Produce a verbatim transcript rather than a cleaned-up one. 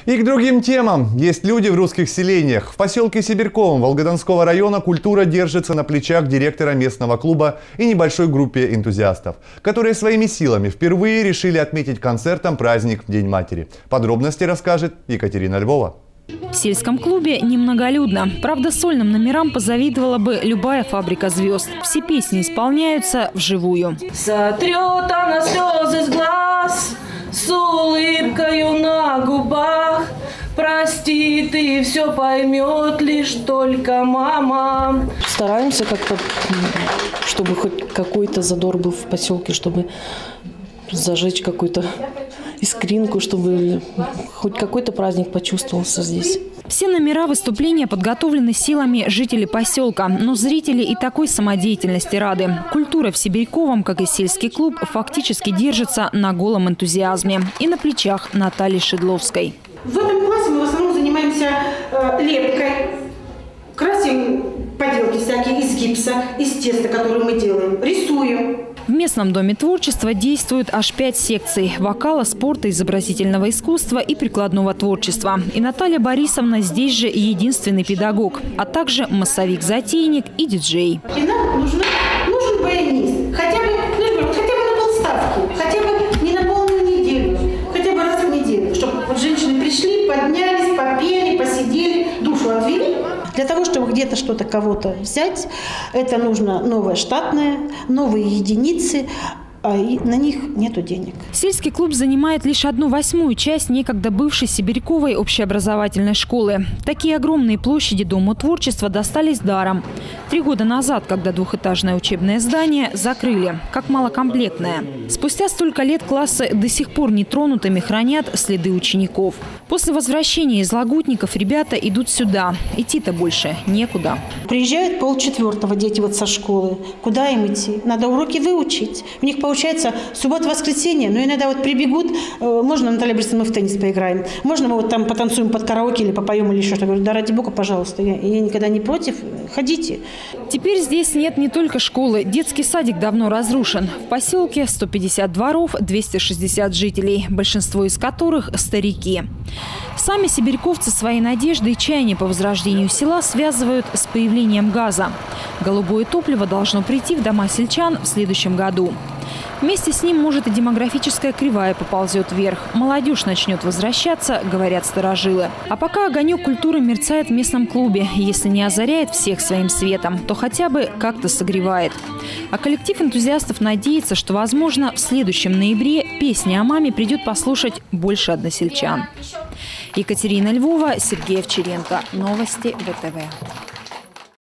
И к другим темам. Есть люди в русских селениях. В поселке Сибирьковом Волгодонского района культура держится на плечах директора местного клуба и небольшой группе энтузиастов, которые своими силами впервые решили отметить концертом праздник День матери. Подробности расскажет Екатерина Львова. В сельском клубе немноголюдно. Правда, сольным номерам позавидовала бы любая фабрика звезд. Все песни исполняются вживую. Сотрет она слезы с глаз, с улыбкою на губах. Прости, ты все поймет лишь только мама. Стараемся как-то, чтобы хоть какой-то задор был в поселке, чтобы зажечь какую-то искринку, чтобы хоть какой-то праздник почувствовался здесь. Все номера выступления подготовлены силами жителей поселка, но зрители и такой самодеятельности рады. Культура в Сибирьковом, как и сельский клуб, фактически держится на голом энтузиазме и на плечах Натальи Шедловской. В этом классе мы в основном занимаемся э, лепкой, красим поделки всякие из гипса, из теста, которые мы делаем, рисуем. В местном доме творчества действуют аж пять секций – вокала, спорта, изобразительного искусства и прикладного творчества. И Наталья Борисовна здесь же единственный педагог, а также массовик-затейник и диджей. И нам нужен, нужен баянист, хотя бы, ну, хотя бы на полставки, хотя бы не на полную неделю, хотя бы раз в неделю, чтобы вот женщины пришли, поднялись, попели, посидели, душу отвели. Для того, чтобы где-то что-то кого-то взять, это нужно новое штатное, новые единицы, а на них нету денег. Сельский клуб занимает лишь одну восьмую часть некогда бывшей Сибирьковой общеобразовательной школы. Такие огромные площади Дому творчества достались даром. Три года назад, когда двухэтажное учебное здание закрыли, как малокомплектное. Спустя столько лет классы до сих пор нетронутыми хранят следы учеников. После возвращения из Лагутников ребята идут сюда. Идти-то больше некуда. Приезжают полчетвертого дети вот со школы. Куда им идти? Надо уроки выучить. У них получается суббота-воскресенье, но иногда вот прибегут, можно, Наталья Борисовна, мы в теннис поиграем, можно мы вот там потанцуем под караоке или попоем или еще что-то. Говорю, да ради бога, пожалуйста, я, я никогда не против, ходите. Теперь здесь нет не только школы. Детский садик давно разрушен. В поселке сто пятьдесят дворов, двести шестьдесят жителей, большинство из которых – старики. Сами сибирьковцы свои надежды и чаяния по возрождению села связывают с появлением газа. Голубое топливо должно прийти в дома сельчан в следующем году. Вместе с ним, может, и демографическая кривая поползет вверх. Молодежь начнет возвращаться, говорят старожилы. А пока огонек культуры мерцает в местном клубе. Если не озаряет всех своим светом, то хотя бы как-то согревает. А коллектив энтузиастов надеется, что, возможно, в следующем ноябре песни о маме придет послушать больше односельчан. Екатерина Львова, Сергей Овчаренко. Новости вэ тэ вэ.